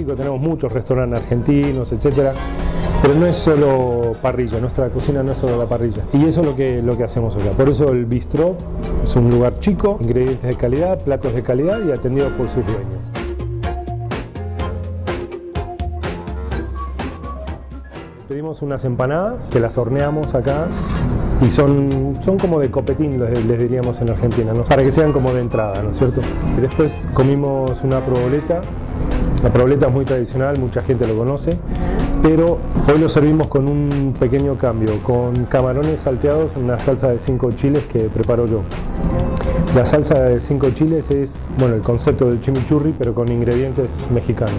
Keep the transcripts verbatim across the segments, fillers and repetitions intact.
México tenemos muchos restaurantes argentinos, etcétera, pero no es solo parrilla, nuestra cocina no es solo la parrilla. Y eso es lo que, lo que hacemos acá. Por eso el bistró es un lugar chico, ingredientes de calidad, platos de calidad y atendidos por sus dueños. Pedimos unas empanadas que las horneamos acá y son, son como de copetín, les, les diríamos en Argentina, ¿no? Para que sean como de entrada, ¿no es cierto? Y después comimos una proboleta. La proboleta es muy tradicional, mucha gente lo conoce, pero hoy lo servimos con un pequeño cambio, con camarones salteados en una salsa de cinco chiles que preparo yo. La salsa de cinco chiles es, bueno, el concepto del chimichurri, pero con ingredientes mexicanos.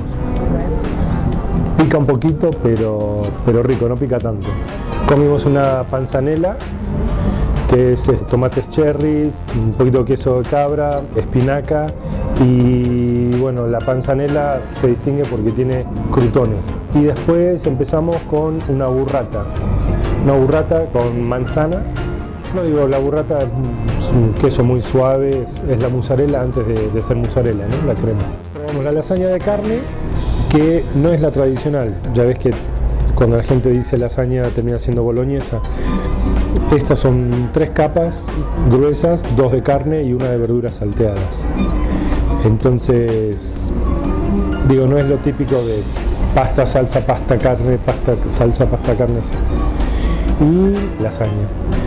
Pica un poquito, pero, pero rico, no pica tanto. Comimos una panzanela, que es tomates cherries, un poquito de queso de cabra, espinaca y bueno, la panzanela se distingue porque tiene crutones. Y después empezamos con una burrata, una burrata con manzana. No digo, la burrata es un queso muy suave, es, es la mozzarella antes de, de ser mozzarella, ¿no? La crema. Probamos la lasaña de carne, que no es la tradicional, ya ves que cuando la gente dice lasaña termina siendo boloñesa. Estas son tres capas gruesas, dos de carne y una de verduras salteadas. Entonces, digo, no es lo típico de pasta, salsa, pasta, carne, pasta, salsa, pasta, carne, así. Y lasaña.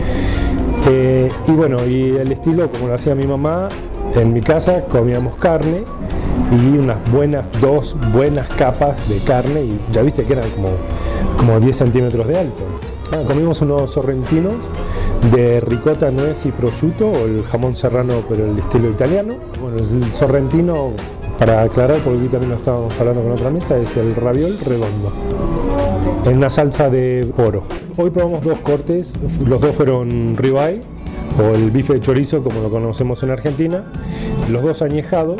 Eh, y bueno, y el estilo, como lo hacía mi mamá, en mi casa comíamos carne y unas buenas, dos buenas capas de carne, y ya viste que eran como, como diez centímetros de alto. Ah, comimos unos sorrentinos de ricota, nuez y prosciutto, o el jamón serrano pero el estilo italiano. Bueno, el sorrentino, para aclarar, porque aquí también lo estábamos hablando con otra mesa, es el raviol redondo en una salsa de poro. Hoy probamos dos cortes, los dos fueron ribeye o el bife de chorizo como lo conocemos en Argentina, los dos añejados,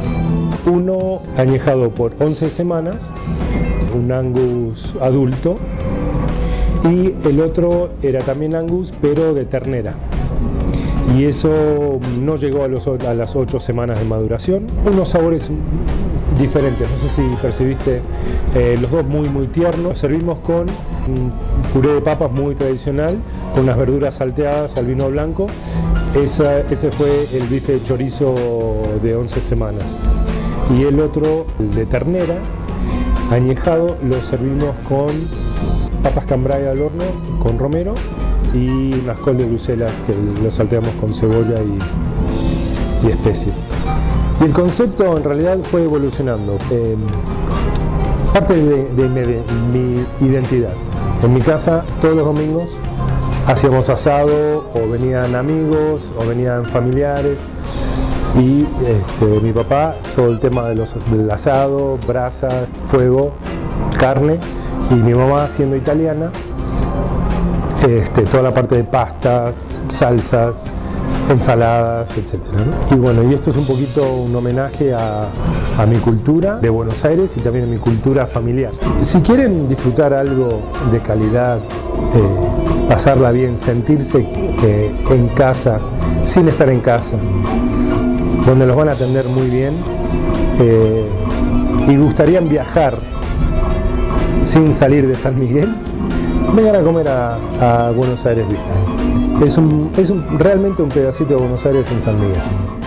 uno añejado por once semanas, un Angus adulto, y el otro era también Angus pero de ternera, y eso no llegó a, los, a las ocho semanas de maduración. Unos sabores diferentes, no sé si percibiste, eh, los dos muy muy tiernos. Servimos con un puré de papas muy tradicional, con unas verduras salteadas al vino blanco. Esa, ese fue el bife de chorizo de once semanas. Y el otro, el de ternera, añejado, lo servimos con papas cambray al horno, con romero, y unas col de Bruselas que lo salteamos con cebolla y, y especias. Y el concepto en realidad fue evolucionando. Eh, parte de, de, de mi identidad. En mi casa, todos los domingos, hacíamos asado, o venían amigos, o venían familiares. Y este, mi papá, todo el tema de los, del asado, brasas, fuego, carne. Y mi mamá, siendo italiana, este, toda la parte de pastas, salsas, ensaladas, etcétera, ¿no? Y bueno, y esto es un poquito un homenaje a, a mi cultura de Buenos Aires y también a mi cultura familiar. Si quieren disfrutar algo de calidad, eh, pasarla bien, sentirse eh, en casa, sin estar en casa, donde los van a atender muy bien, eh, y gustarían viajar sin salir de San Miguel, vengan a comer a, a Buenos Aires Bistro. Es, un, es un, realmente un pedacito de Buenos Aires en San Miguel.